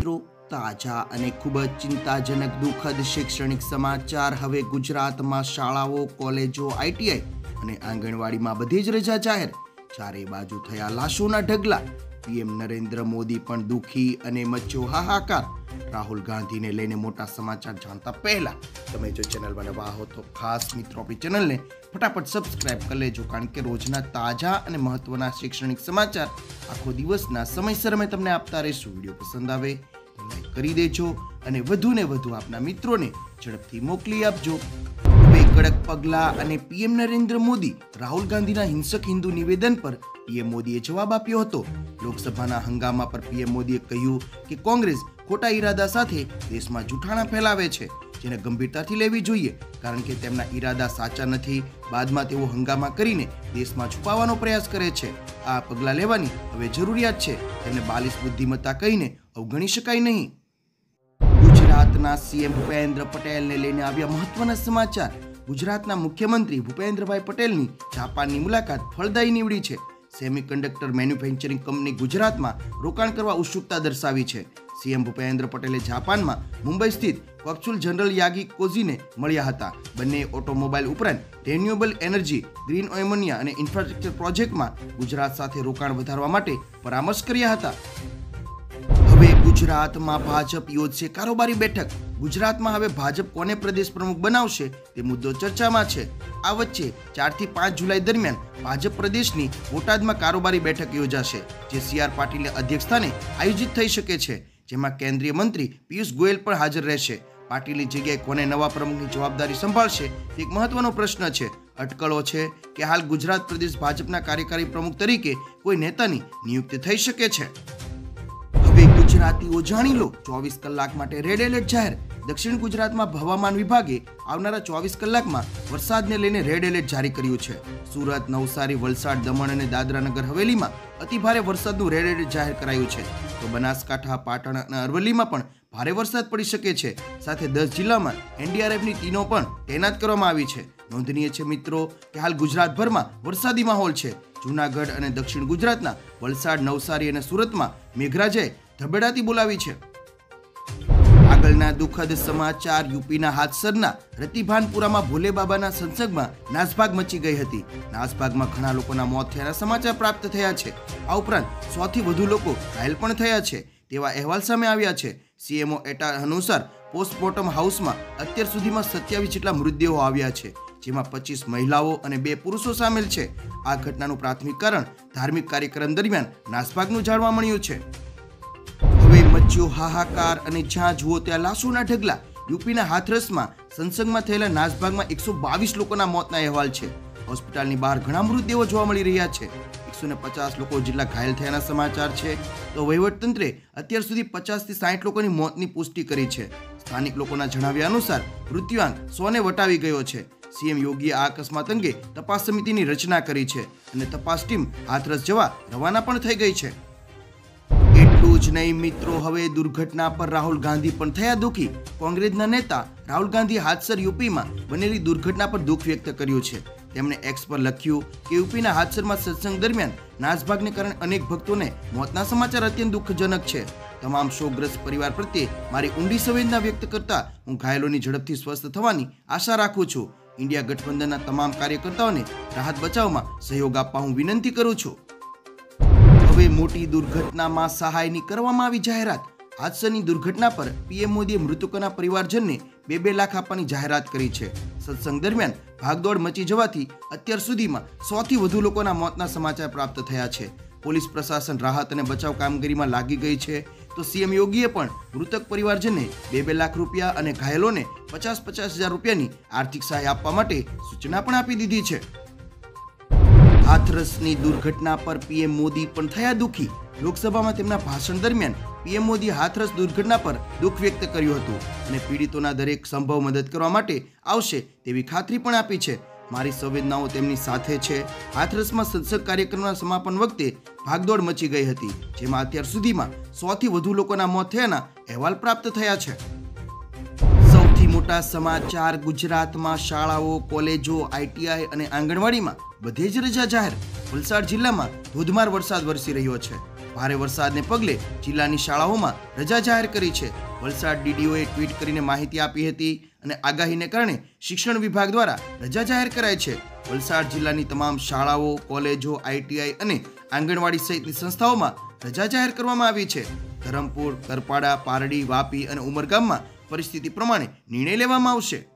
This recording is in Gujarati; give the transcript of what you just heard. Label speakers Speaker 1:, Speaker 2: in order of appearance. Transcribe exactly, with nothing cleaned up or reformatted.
Speaker 1: મિત્રો, તાજા અને ખૂબ જ ચિંતાજનક દુઃખદ શૈક્ષણિક સમાચાર હવે ગુજરાતમાં શાળાઓ, કોલેજો, આઈટીઆઈ અને આંગણવાડીમાં બધી જ રજા જાહેર. ચારે બાજુ થયા લાશોના ઢગલા. પીએમ નરેન્દ્ર મોદી પણ દુઃખી અને મચ્યો હાહાકાર. રાહુલ ગાંધીને લઈને મોટા સમાચાર જાણતા પહેલા તમે જો ચેનલમાં નવા હો તો ખાસ મિત્રો આપણી ચેનલને ફટાફટ સબસ્ક્રાઇબ કરી લેજો, કારણ કે રોજના તાજા અને મહત્વના શૈક્ષણિક સમાચાર આખો દિવસના સમયસર અમે તમને આપતા રહીશું. વિડીયો પસંદ આવે તો લાઈક કરી દેજો અને વધુ ને વધુ આપના મિત્રોને ઝડપથી મોકલી આપજો. હવે કડક પગલાં અને પીએમ નરેન્દ્ર મોદી. રાહુલ ગાંધીના હિંસક હિન્દુ નિવેદન પર પીએમ મોદીએ જવાબ આપ્યો હતો. લોકસભાના હંગામા પર પીએમ મોદીએ કહ્યું કે કોંગ્રેસ ખોટા ઈરાદા સાથે દેશમાં જૂઠાણા ફેલાવે છે, જેને ગંભીરતાથી લેવી જોઈએ, કારણ કે તેમના ઈરાદા સાચા નથી. બાદમાં તેઓ હંગામા કરીને દેશમાં છુપાવવાનો પ્રયાસ કરે છે. આ પગલાં લેવાની હવે જરૂરિયાત છે. તેમને બાલિશ બુદ્ધિમત્તા કહીને અવગણી શકાય નહીં. ગુજરાતના સીએમ ભૂપેન્દ્ર પટેલને લઈને આવ્યા મહત્વના સમાચાર. ગુજરાતના મુખ્યમંત્રી ભૂપેન્દ્રભાઈ પટેલની જાપાનની મુલાકાત ફળદાયી નીવડી છે. સેમિકન્ડક્ટર મેન્યુફેક્ચરિંગ કંપની ગુજરાતમાં રોકાણ કરવા ઉત્સુકતા દર્શાવી છે. સીએમ ભૂપેન્દ્ર પટેલે જાપાનમાં મુંબઈ સ્થિત કોપ્સુલ જનરલ યાગી કોઝીને મળ્યા હતા. બંને ઓટોમોબાઈલ ઉપરાંત રિન્યુએબલ એનર્જી, ગ્રીન એમોનિયા અને ઇન્ફ્રાસ્ટ્રક્ચર પ્રોજેક્ટમાં ગુજરાત સાથે રોકાણ વધારવા માટે પરામર્શ કર્યા હતા. હવે ગુજરાતમાં ભાજપ યોજશે કારોબારી બેઠક. ગુજરાતમાં હવે ભાજપ કોને પ્રદેશ પ્રમુખ બનાવશે તે મુદ્દો ચર્ચામાં છે. આ વચ્ચે ચાર થી પાંચ જુલાઈ દરમિયાન ભાજપ પ્રદેશની બોટાદમાં કારોબારી બેઠક યોજાશે, જે સી આર પાટીલના અધ્યક્ષસ્થાને આયોજિત થઈ શકે છે, જેમાં કેન્દ્રીય મંત્રી પિયુષ ગોયલ પણ હાજર રહેશે. પાટીલની જગ્યાએ કોને નવા પ્રમુખની જવાબદારી સંભાળશે તે એક મહત્વનો પ્રશ્ન છે. અટકળો છે કે હાલ ગુજરાત પ્રદેશ ભાજપના કાર્યકારી પ્રમુખ તરીકે કોઈ નેતાની નિયુક્તિ થઈ શકે છે. હવે ગુજરાતીઓ જાણી લો, ચોવીસ કલાક માટે રેડ એલર્ટ જાહેર. દક્ષિણ ગુજરાતમાં હવામાન વિભાગે આવનારા ચોવીસ કલાકમાં વરસાદને લઈને રેડ એલર્ટ જારી કર્યું છે. સુરત, નવસારી, વલસાડ, દમણ અને દાદરા નગર હવેલીમાં અતિભારે વરસાદનું રેડ એલર્ટ જાહેર કરાયું છે. તો બનાસકાંઠા, પાટણ અને અરવલ્લીમાં પણ ભારે વરસાદ પડી શકે છે. સાથે દસ જિલ્લામાં એનડીઆરએફની ટીમો પણ તૈનાત કરવામાં આવી છે. નોંધનીય છે મિત્રો કે હાલ ગુજરાતભરમાં વરસાદી માહોલ છે. જૂનાગઢ અને દક્ષિણ ગુજરાતના વલસાડ, નવસારી અને સુરતમાં મેઘરાજાએ ધબેડાતી બોલાવી છે. આગળના દુઃખદ સમાચાર. યુપીના હાથસરના રતિભાનપુરામાં ભોલે બાબાના સંસર્ગમાં નાસભાગ મચી ગઈ હતી. નાસભાગમાં ઘણા લોકોના મોત થયાના સમાચાર પ્રાપ્ત થયા છે. આ ઉપરાંત સો થી વધુ લોકો ઘાયલ પણ થયા છે તેવા અહેવાલ સામે આવ્યા છે. સીએમઓ એટા અનુસાર પોસ્ટમોર્ટમ હાઉસમાં અત્યાર સુધીમાં સત્યાવીસ જેટલા મૃતદેહો આવ્યા છે, જેમાં પચીસ મહિલાઓ અને બે પુરુષો સામેલ છે. આ ઘટનાનું પ્રાથમિક કારણ ધાર્મિક કાર્યક્રમ દરમિયાન નાસભાગનું જાણવા મળ્યું છે. હવે મચ્યો હાહાકાર અને જ્યાં જુઓ ત્યાં લાશોના ઢગલા. યુપીના હાથરસમાં સંસર્ગમાં થયેલા નાસભાગમાં એકસો બાવીસ લોકોના મોતના અહેવાલ છે. હોસ્પિટલની બહાર ઘણા મૃતદેહો જોવા મળી રહ્યા છે. એકસો ને પચાસ લોકો જેટલા ઘાયલ થયાના સમાચાર છે. તો વહીવટતંત્રે અત્યાર સુધી પચાસ થી સાઠ લોકોની મોતની પુષ્ટિ કરી છે. સ્થાનિક લોકોના જણાવ્યા અનુસાર મૃત્યુઆંક સોને વટાવી ગયો છે. સીએમ યોગીએ આ અકસ્માત અંગે તપાસ સમિતિની રચના કરી છે અને તપાસ ટીમ હાથરસ જવા રવાના પણ થઈ ગઈ છે. એટલું જ નહીં મિત્રો, હવે દુર્ઘટના પર રાહુલ ગાંધી પણ થયા દુઃખી. કોંગ્રેસના નેતા રાહુલ ગાંધી હાથસર યુપીમાં બનેલી દુર્ઘટના પર દુઃખ વ્યક્ત કર્યું છે. તેમણે એક્સ પર લખ્યું કે યુપીના હાથસરમાં સત્સંગ દરમિયાન નાસભાગને કારણે અનેક ભક્તોને મોતના સમાચાર અત્યંત દુઃખજનક છે. તમામ શોકગ્રસ્ત પરિવાર પ્રત્યે મારી ઊંડી સંવેદના વ્યક્ત કરતા હું ઘાયલોની ઝડપથી સ્વસ્થ થવાની આશા રાખું છું. ઇન્ડિયા ગઠબંધનના તમામ કાર્યકર્તાઓને રાહત બચાવમાં સહયોગ આપવા હું વિનંતી કરું છું. હવે મોટી દુર્ઘટનામાં સહાયની કરવામાં આવી જાહેરાત. હાદસાની દુર્ઘટના પર પીએમ મોદીએ મૃતકોના પરિવારજનને બે બે લાખ આપવાની જાહેરાત કરી છે. સત્સંગ દરમિયાન ભાગદોડ મચી જવાથી અત્યાર સુધીમાં સો થી વધુ લોકોના મોતના સમાચાર પ્રાપ્ત થયા છે. પોલીસ પ્રશાસન રાહત અને બચાવ કામગીરીમાં લાગી ગઈ છે. તો સીએમ યોગીએ પણ મૃતક પરિવારજનને બે બે લાખ રૂપિયા અને ઘાયલોને પચાસ પચાસ હજાર રૂપિયાની આર્થિક સહાય આપવા માટે સૂચના પણ આપી દીધી છે. હાથરસની દુર્ઘટના પર પીએમ મોદી પણ થયા દુઃખી. લોકસભામાં તેમના ભાષણ દરમિયાન પીએમ મોદીએ હાથરસ દુર્ઘટના પર દુઃખ વ્યક્ત કર્યું હતું અને પીડિતોના દરેક સંભવ મદદ કરવા માટે આવશે તેવી ખાતરી પણ આપી છે. મારી સંવેદનાઓ તેમની સાથે છે. હાથરસમાં સંસદ કાર્યક્રમના સમાપન વખતે ભાગદોડ મચી ગઈ હતી, જેમાં અત્યાર સુધીમાં સો થી વધુ લોકોના મોત થયાના અહેવાલ પ્રાપ્ત થયા છે. સૌથી મોટા સમાચાર. ગુજરાતમાં શાળાઓ, કોલેજો, આઈટીઆઈ અને આંગણવાડીમાં બધે જ રજા જાહેર. વલસાડ જિલ્લામાં ધોધમાર વરસાદ વરસી રહ્યો છે. ભારે વરસાદને પગલે જિલ્લાની શાળાઓમાં રજા જાહેર કરી છે. વલસાડ ડીડીઓએ ટ્વીટ કરીને માહિતી આપી હતી અને આગાહીને કારણે શિક્ષણ વિભાગ દ્વારા રજા જાહેર કરાઈ છે. વલસાડ જિલ્લાની તમામ શાળાઓ, કોલેજો, આઈટીઆઈ અને આંગણવાડી સહિતની સંસ્થાઓમાં રજા જાહેર કરવામાં આવી છે. ધરમપુર, કરપાડા, પારડી, વાપી અને ઉમરગામમાં પરિસ્થિતિ પ્રમાણે નિર્ણય લેવામાં આવશે.